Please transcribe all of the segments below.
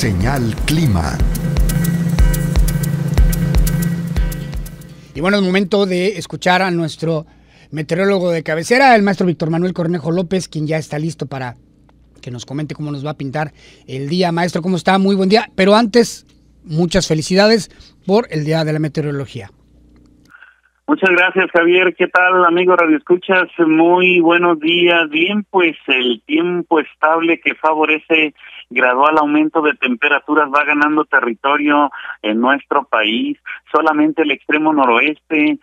Señal Clima. Y bueno, es momento de escuchar a nuestro meteorólogo de cabecera, el maestro Víctor Manuel Cornejo López, quien ya está listo para que nos comente cómo nos va a pintar el día. Maestro, ¿cómo está? Muy buen día. Pero antes, muchas felicidades por el Día de la Meteorología. Muchas gracias, Javier. ¿Qué tal, amigo Radio Escuchas? Muy buenos días. Bien, pues el tiempo estable que favorece gradual aumento de temperaturas va ganando territorio en nuestro país. Solamente el extremo noroeste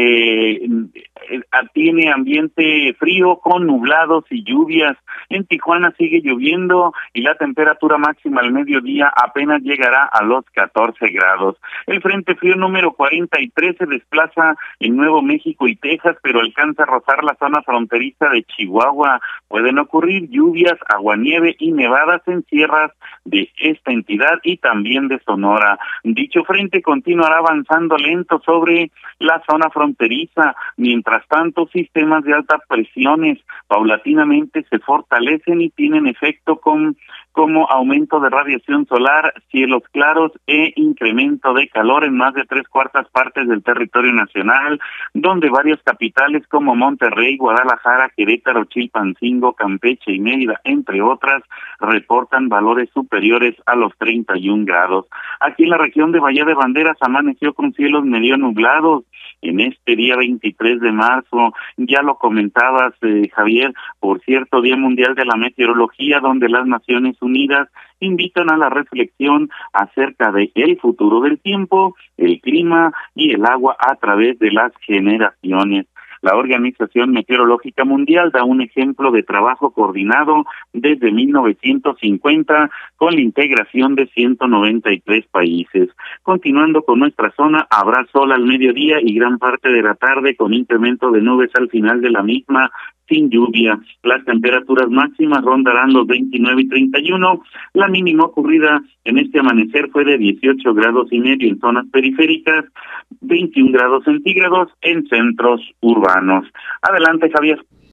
tiene ambiente frío con nublados y lluvias. En Tijuana sigue lloviendo y la temperatura máxima al mediodía apenas llegará a los 14 grados. El Frente Frío número 43 se desplaza en Nuevo México y Texas, pero alcanza a rozar la zona fronteriza de Chihuahua. Pueden ocurrir lluvias, aguanieve y nevadas en sierras de esta entidad y también de Sonora. Dicho frente continuará avanzando lento sobre la zona fronteriza. Mientras tanto, sistemas de altas presiones paulatinamente se fortalecen y tienen efecto como aumento de radiación solar, cielos claros e incremento de calor en más de 3/4 partes del territorio nacional, donde varias capitales como Monterrey, Guadalajara, Querétaro, Chilpancingo, Campeche y Mérida, entre otras, reportan valores superiores a los 31 grados. Aquí en la región de Bahía de Banderas amaneció con cielos medio nublados en este día 23 de marzo. Ya lo comentabas, Javier, por cierto, Día Mundial de la Meteorología, donde las Naciones Unidas invitan a la reflexión acerca de el futuro del tiempo, el clima y el agua a través de las generaciones. La Organización Meteorológica Mundial da un ejemplo de trabajo coordinado desde 1950 con la integración de 193 países. Continuando con nuestra zona, habrá sol al mediodía y gran parte de la tarde con incremento de nubes al final de la misma, sin lluvia. Las temperaturas máximas rondarán los 29 y 31. La mínima ocurrida en este amanecer fue de 18 grados y medio en zonas periféricas, 21 grados centígrados en centros urbanos. Adelante, Javier.